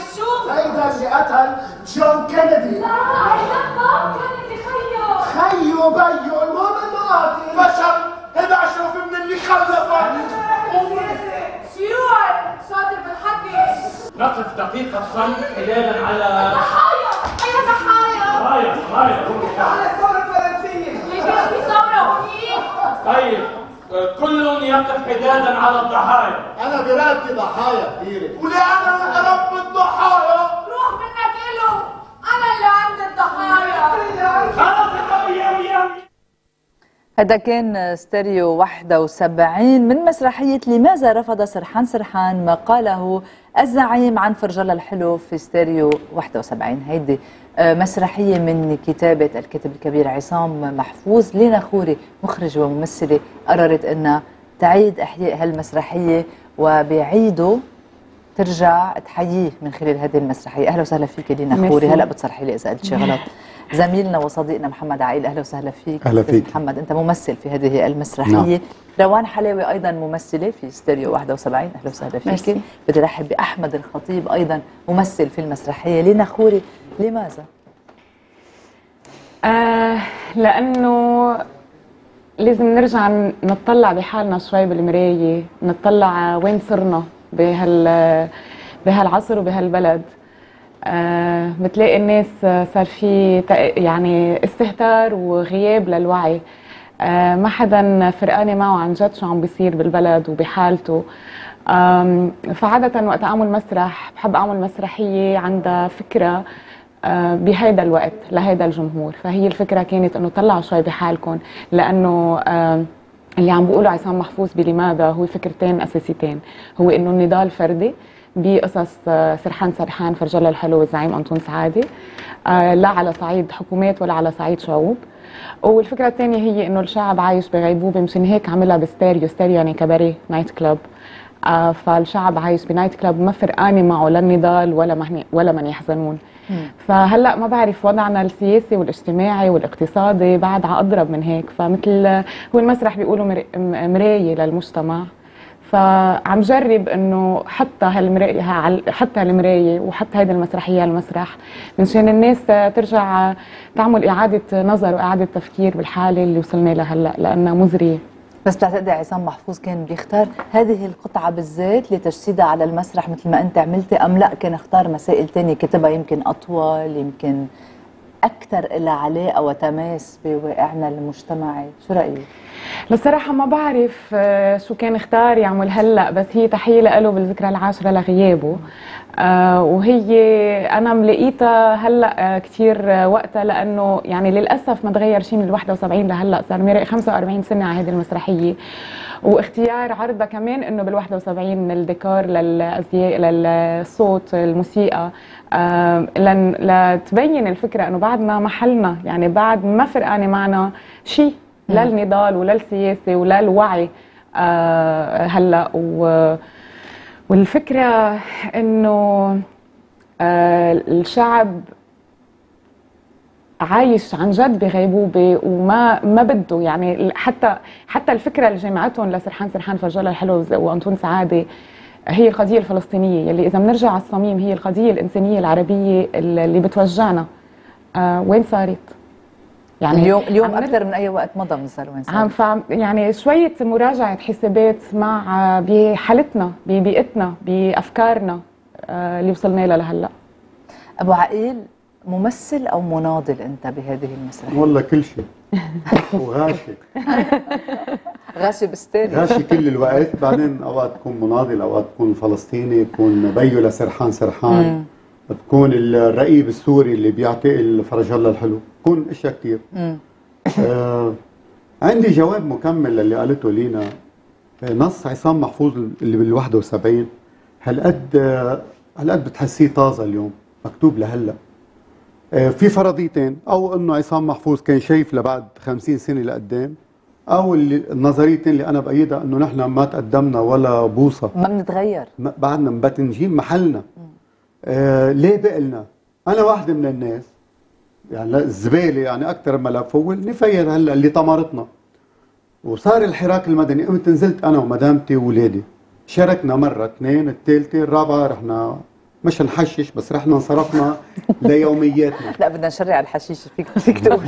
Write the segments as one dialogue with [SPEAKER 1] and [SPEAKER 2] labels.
[SPEAKER 1] شو؟
[SPEAKER 2] هيدا اللي قتل جون كينيدي.
[SPEAKER 1] لا هيدا بوب كينيدي خيو.
[SPEAKER 2] خيو بيو المهم انه قاتل.
[SPEAKER 3] بشر هيدا اشرف من اللي خلفه.
[SPEAKER 1] شيوعي شاطر بالحكي.
[SPEAKER 4] نقف دقيقة صمت حيالا على
[SPEAKER 1] ضحايا. أي ضحايا؟
[SPEAKER 4] ضحايا
[SPEAKER 3] على الثورة الفرنسية.
[SPEAKER 1] ليش في ثورة هونيك؟
[SPEAKER 4] طيب كل يقف حدادا على الضحايا.
[SPEAKER 2] انا براتي ضحايا كثيرة.
[SPEAKER 3] ولأنا رب الضحايا.
[SPEAKER 1] روح منك إله. أنا اللي عندي الضحايا.
[SPEAKER 4] خلاص وياه.
[SPEAKER 5] هذا كان ستيريو 71 من مسرحية لماذا رفض سرحان سرحان ما قاله الزعيم عن فرجالة الحلو في ستيريو 71. هيدي مسرحية من كتابة الكاتب الكبير عصام محفوظ. لينا خوري مخرجة وممثلة قررت أنها تعيد إحياء هالمسرحية وبعيده ترجع تحييه من خلال هذه المسرحية. أهلا وسهلا فيك لينا خوري. هلأ بتصرحي لي إذا قلت شي غلط. زميلنا وصديقنا محمد عقيل، أهلا وسهلا فيك.
[SPEAKER 6] أهلا فيك
[SPEAKER 5] محمد، أنت ممثل في هذه المسرحية. نعم. روان حلاوي أيضا ممثلة في ستيريو 71، أهلا وسهلا فيك. بدي أرحب بأحمد الخطيب أيضا ممثل في المسرحية. لينا خوري لماذا؟
[SPEAKER 7] لأنه لازم نرجع نطلع بحالنا شوي بالمراية، نطلع وين صرنا بهالعصر وبهالبلد. بتلاقي الناس صار في يعني استهتار وغياب للوعي. ما حدا فرقانه معه عن جد شو عم بيصير بالبلد وبحالته. فعادة وقت اعمل مسرح بحب اعمل مسرحيه عندها فكره بهيدا الوقت لهيدا الجمهور. فهي الفكره كانت انه طلعوا شوي بحالكم، لانه اللي عم بيقوله عصام محفوظ بلماذا هو فكرتين اساسيتين. هو انه النضال فردي بقصص سرحان سرحان فرجالة الحلو والزعيم أنطون سعادة، لا على صعيد حكومات ولا على صعيد شعوب. والفكرة الثانية هي إنه الشعب عايش بغيبوبة، مشان هيك عملها بستيريو. ستيريو يعني كباريه، نايت كلاب. فالشعب عايش بنايت كلاب ما فرقانة معه لا النضال ولا من يحزنون. فهلا ما بعرف وضعنا السياسي والاجتماعي والاقتصادي بعد أضرب من هيك. فمثل هو المسرح بيقولوا مراية للمجتمع. فعم جرب انه حتى هالمرايه وحتى هيدي المسرحيه على المسرح منشان الناس ترجع تعمل اعاده نظر واعاده تفكير بالحاله اللي وصلنا لها هلا، لانها مزريه.
[SPEAKER 5] بس بتعتقدي عصام محفوظ كان بيختار هذه القطعه بالذات لتجسيدها على المسرح مثل ما انت عملتي، ام لا كان اختار مسائل ثانيه كتبها يمكن اطول، يمكن اكثر لها علاقه وتماس بواقعنا المجتمعي؟ شو رايك؟
[SPEAKER 7] للصراحة ما بعرف شو كان اختار يعمل هلا، بس هي تحية له بالذكرى العاشرة لغيابه. وهي أنا ملاقيتها هلا كثير وقتها، لأنه يعني للأسف ما تغير شيء من ال 71 لهلا، صار مرق 45 سنة على هذه المسرحية. واختيار عرضها كمان انه بال 71 من الديكور للازياء للصوت الموسيقى، لتبين الفكرة انه بعدنا محلنا، يعني بعد ما فرقانة معنا شيء لا النضال ولا السياسي ولا الوعي هلا. والفكره انه الشعب عايش عن جد بغيبوبه وما بده، يعني حتى الفكره اللي جمعتهم لسرحان سرحان فرجالة الحلو وانطون سعاده هي القضيه الفلسطينيه، اللي اذا بنرجع على الصميم هي القضيه الانسانيه العربيه اللي بتوجعنا. وين صارت؟ يعني
[SPEAKER 5] اليوم اكثر من اي وقت مضى بنسال وين
[SPEAKER 7] صار. يعني شويه مراجعه حسابات مع بحالتنا ببيئتنا بافكارنا اللي وصلنا لها لهلا.
[SPEAKER 5] ابو عقيل، ممثل او مناضل انت بهذه المسرحيه؟
[SPEAKER 6] والله كل شيء. وغاشي
[SPEAKER 5] غاشي بستيريو،
[SPEAKER 6] غاشي كل الوقت. بعدين اوقات تكون مناضل، اوقات تكون فلسطيني، تكون بيو لسرحان سرحان، بتكون الرقيب السوري اللي بيعتقل فرج الله الحلو، بتكون اشياء كثير. عندي جواب مكمل للي قالته لينا. نص عصام محفوظ اللي بال 71 هالقد بتحسيه طازه اليوم، مكتوب لهلا. في فرضيتين، او انه عصام محفوظ كان شايف لبعد 50 سنه لقدام، او النظريتين اللي انا بايدها انه نحن ما تقدمنا ولا بوصه،
[SPEAKER 5] ما بنتغير،
[SPEAKER 6] بعدنا مبتنجين محلنا. ليه بقلنا؟ انا واحده من الناس يعني الزباله، يعني اكثر ملف هو النفايات هلا اللي طمرتنا. وصار الحراك المدني، قمت نزلت انا ومدامتي واولادي، شاركنا مره اثنين، الثالثه الرابعه رحنا مش نحشش بس رحنا انصرفنا ليومياتنا.
[SPEAKER 5] لا بدنا نشرع الحشيش، فيك تقول.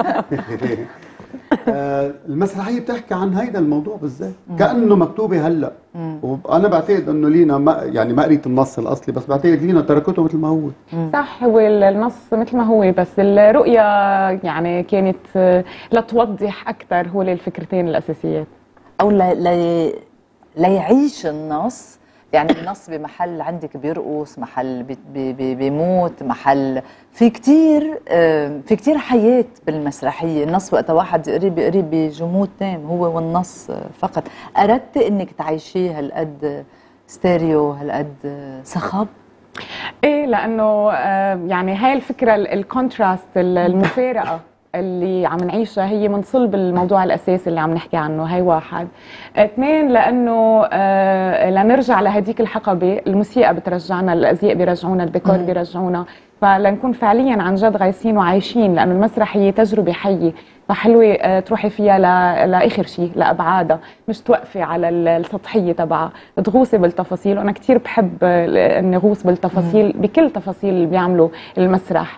[SPEAKER 6] المسرحيه بتحكي عن هيدا الموضوع بالذات كانه مكتوبه هلا. وانا بعتقد انه لينا ما قريت النص الاصلي، بس بعتقد لينا تركته مثل ما هو.
[SPEAKER 7] صح، هو النص مثل ما هو، بس الرؤيه يعني كانت لتوضح اكثر هو الفكرتين الاساسيات،
[SPEAKER 5] او ليعيش النص. يعني النص بمحل عندك بيرقص، محل بيموت، محل في كتير حياة بالمسرحية. النص وقت واحد يقري بجمود تام، هو والنص فقط. أردت إنك تعيشيه هالقد ستيريو، هالقد صخب؟
[SPEAKER 7] ايه، لانه يعني هاي الفكره الكونتراست، المفارقه اللي عم نعيشها هي من صلب الموضوع الاساسي اللي عم نحكي عنه. هي واحد. اثنين، لانه لنرجع لهديك الحقبه، الموسيقى بترجعنا، الازياء بيرجعونا، الديكور بيرجعونا، فلنكون فعليا عن جد غايسين وعايشين، لانه المسرح هي تجربه حيه، فحلوه تروحي فيها لاخر شيء، لابعادها، مش توقفي على السطحيه تبعها، تغوصي بالتفاصيل. وانا كثير بحب اني غوص بالتفاصيل، بكل تفاصيل اللي بيعملوا المسرح.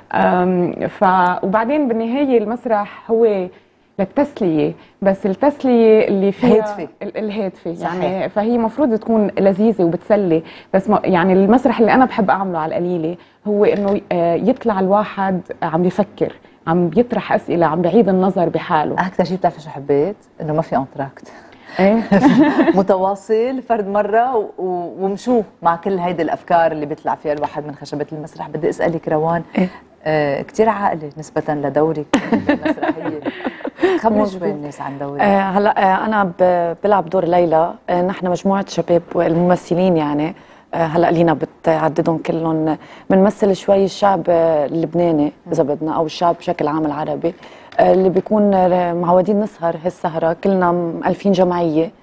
[SPEAKER 7] وبعدين بالنهايه المسرح هو للتسليه، بس التسليه اللي فيها الهادفه يعني، فهي مفروض تكون لذيذه وبتسلي. بس يعني المسرح اللي انا بحب اعمله على القليله هو انه يطلع الواحد عم بيفكر، عم بيطرح اسئله، عم بيعيد النظر بحاله.
[SPEAKER 5] اكثر شيء بتعرفي شو حبيت؟ انه ما في انتراكت.
[SPEAKER 7] ايه
[SPEAKER 5] متواصل، فرد مره ومشوه مع كل هيدي الافكار اللي بيطلع فيها الواحد من خشبه المسرح. بدي اسالك روان، كثير عاقله نسبه لدورك المسرحيه. خبري شوي الناس عن دورك.
[SPEAKER 8] هلا انا بلعب دور ليلى. نحن مجموعه شباب الممثلين يعني، هلا لينا بتعددهم كلهم. بنمثل شوي الشعب اللبناني اذا بدنا، او الشعب بشكل عام العربي، اللي بيكون معودين نسهر هالسهره كلنا مؤلفين جمعيه.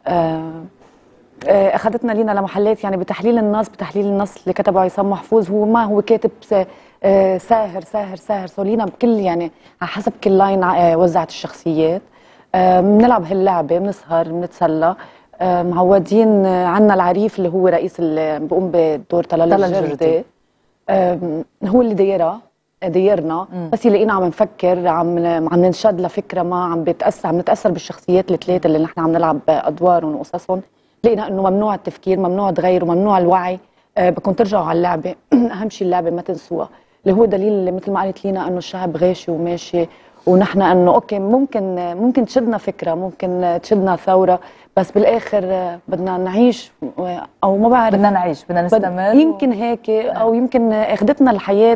[SPEAKER 8] اخذتنا لينا لمحلات يعني بتحليل النص اللي كتبه عصام محفوظ. هو ما هو كاتب ساهر ساهر ساهر، سولينا بكل يعني على حسب كل لاين وزعت الشخصيات. بنلعب هاللعبه، بنسهر، بنتسلى. معودين عنا العريف اللي هو رئيس اللي بقوم بدور طلال الجردي، هو اللي ديرنا. بس يلاقينا عم نفكر، عم ننشد لفكره ما، عم نتاثر بالشخصيات الثلاثه اللي نحن عم نلعب ادوارهم وقصصهم. لقينا انه ممنوع التفكير، ممنوع تغير، وممنوع الوعي. بدكم ترجعوا على اللعبه. اهم شيء اللعبه ما تنسوها، اللي هو دليل مثل ما قالت لينا انه الشعب غاشي وماشي، ونحن انه اوكي ممكن تشدنا فكره، ممكن تشدنا ثوره، بس بالاخر بدنا نعيش، او ما بعرف،
[SPEAKER 5] بدنا نعيش، بدنا نستمر.
[SPEAKER 8] يمكن هيك، او يمكن اخذتنا الحياه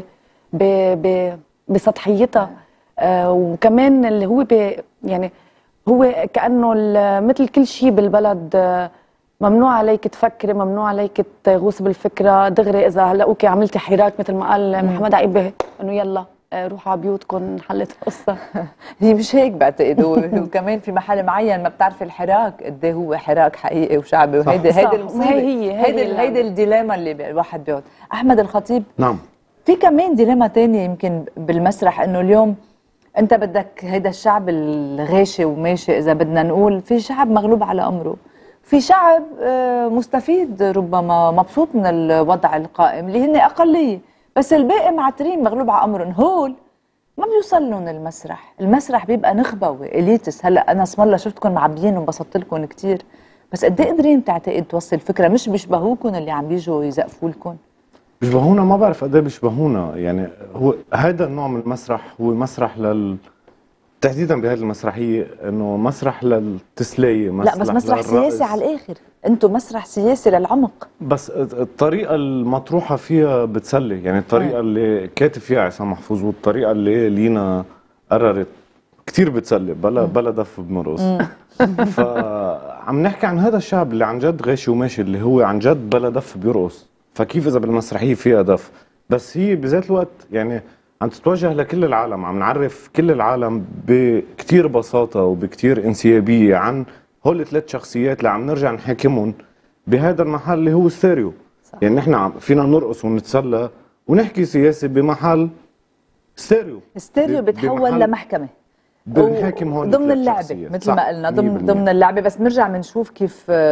[SPEAKER 8] بسطحيتها. وكمان اللي هو يعني هو كانه مثل كل شيء بالبلد، ممنوع عليك تفكري، ممنوع عليك تغوص بالفكره دغري. اذا هلا اوكي عملتي حراك مثل ما قال محمد عقيبه انه يلا روحوا على بيوتكم، حلت القصه.
[SPEAKER 5] هي مش هيك بعتقد. وكمان في محل معين ما بتعرفي الحراك قد ايه هو حراك حقيقي وشعبي، وهيدي المصيبه، هيدي الديلاما اللي الواحد بيقعد. احمد الخطيب،
[SPEAKER 2] نعم،
[SPEAKER 5] في كمان ديلاما تانية يمكن بالمسرح، انه اليوم انت بدك هيدا الشعب الغاشي وماشي، اذا بدنا نقول في شعب مغلوب على امره، في شعب مستفيد ربما مبسوط من الوضع القائم اللي هن اقليه، بس الباقي معترين مغلوب على امرهم. هول ما بيوصل لهم المسرح بيبقى نخبه واليتس. هلا انا اسم الله شفتكم معبيين وانبسطت لكم كثير، بس قد ايه قادرين بتعتقد توصل الفكره؟ مش بيشبهوكم اللي عم بيجوا يزقفوا لكم؟
[SPEAKER 9] بيشبهونا، ما بعرف قد ايه بيشبهونا. يعني هو هذا النوع من المسرح هو مسرح تحديدا بهذه المسرحيه انه مسرح للتسليه،
[SPEAKER 5] لا بس مسرح سياسي على الاخر، انتم مسرح سياسي للعمق.
[SPEAKER 9] بس الطريقه المطروحه فيها بتسلي، يعني الطريقه اللي كاتب فيها عصام محفوظ والطريقه اللي لينا قررت كثير بتسلي، بلا دف بنرقص. فعم نحكي عن هذا الشعب اللي عن جد غاشي وماشي، اللي هو عن جد بلا دف بيرقص. فكيف اذا بالمسرحيه فيها دف؟ بس هي بذات الوقت يعني عم تتوجه لكل العالم، عم نعرف كل العالم بكتير بساطة وبكتير انسيابية عن هول الثلاث شخصيات اللي عم نرجع نحاكمهم بهذا المحل اللي هو ستيريو. يعني نحن فينا نرقص ونتسلى ونحكي سياسي بمحل ستيريو
[SPEAKER 5] بتحول لمحكمة،
[SPEAKER 9] بنحاكم هول
[SPEAKER 5] ضمن اللعبة مثل ما قلنا، ضمن اللعبة. بس بنرجع بنشوف كيف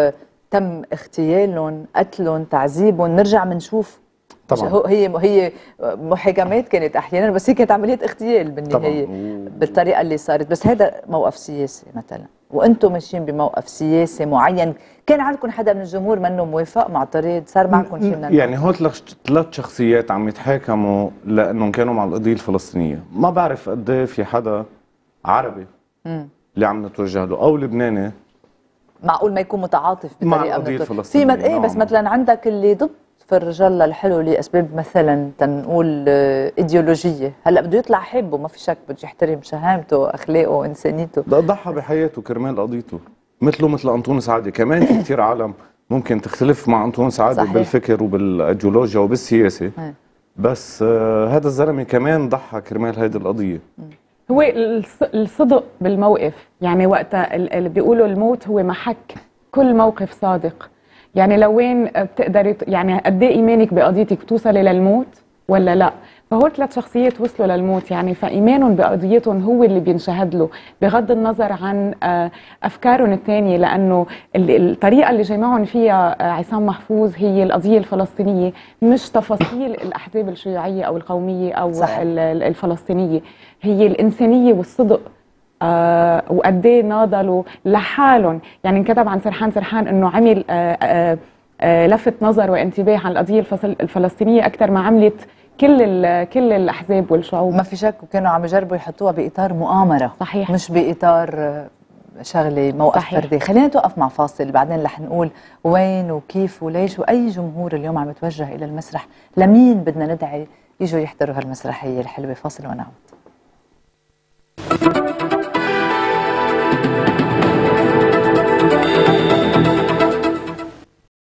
[SPEAKER 5] تم اغتيالهم، قتلهم، تعذيبهم، نرجع بنشوف
[SPEAKER 9] طبعا.
[SPEAKER 5] هي محاكمات كانت احيانا، بس هي كانت عمليه اغتيال بالنهايه بالطريقه اللي صارت. بس هذا موقف سياسي مثلا، وانتم ماشيين بموقف سياسي معين، كان عندكم حدا من الجمهور منه موافق مع طريقه صار معكم شيء من
[SPEAKER 9] يعني هول 3 شخصيات عم يتحاكموا لانهم كانوا مع القضيه الفلسطينيه. ما بعرف قد ايه في حدا عربي اللي عم نتوجه له او لبناني
[SPEAKER 5] معقول ما يكون متعاطف
[SPEAKER 9] مع
[SPEAKER 5] بطريقه
[SPEAKER 9] القضيه
[SPEAKER 5] في
[SPEAKER 9] الفلسطينيه.
[SPEAKER 5] ايه، بس مثلا عندك اللي ضد فرج الله الحلو لاسباب مثلا تنقول ايديولوجيه، هلا بده يطلع حبه ما في شك، بده يحترم شهامته، اخلاقه، انسانيته،
[SPEAKER 9] ضحى بحياته كرمال قضيته، مثله مثل انطونس عادي. كمان في كثير عالم ممكن تختلف مع انطونس عادي
[SPEAKER 5] صحيح.
[SPEAKER 9] بالفكر وبالايديولوجيا وبالسياسه، بس هذا الزلمه كمان ضحى كرمال هذه القضيه.
[SPEAKER 7] هو الصدق بالموقف، يعني وقتها اللي بيقولوا الموت هو محك كل موقف صادق. يعني لوين بتقدري يعني قد ايه ايمانك بقضيتك بتوصلي للموت ولا لا؟ فهول 3 شخصيات وصلوا للموت، يعني فايمانهم بقضيتهم هو اللي بينشهد له بغض النظر عن افكارهم الثانيه، لانه الطريقه اللي جمعهم فيها عصام محفوظ هي القضيه الفلسطينيه، مش تفاصيل الاحزاب الشيوعيه او القوميه او
[SPEAKER 5] صح.
[SPEAKER 7] الفلسطينيه، هي الانسانيه والصدق. وقد ايه ناضلوا لحالهم. يعني انكتب عن سرحان انه عمل لفت نظر وانتباه عن القضيه الفلسطينيه اكثر ما عملت كل الاحزاب والشعوب.
[SPEAKER 5] ما في شك، وكانوا عم يجربوا يحطوها باطار مؤامره،
[SPEAKER 7] صحيح،
[SPEAKER 5] مش باطار شغله موقف
[SPEAKER 7] صحيح.
[SPEAKER 5] فردي. خلينا نتوقف مع فاصل، بعدين رح نقول وين وكيف وليش، واي جمهور اليوم عم يتوجه الى المسرح، لمين بدنا ندعي يجوا يحضروا هالمسرحيه الحلوه. فاصل ونعود.